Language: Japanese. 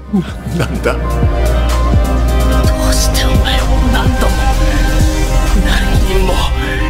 なんだ。 どうしてお前を何度も何人も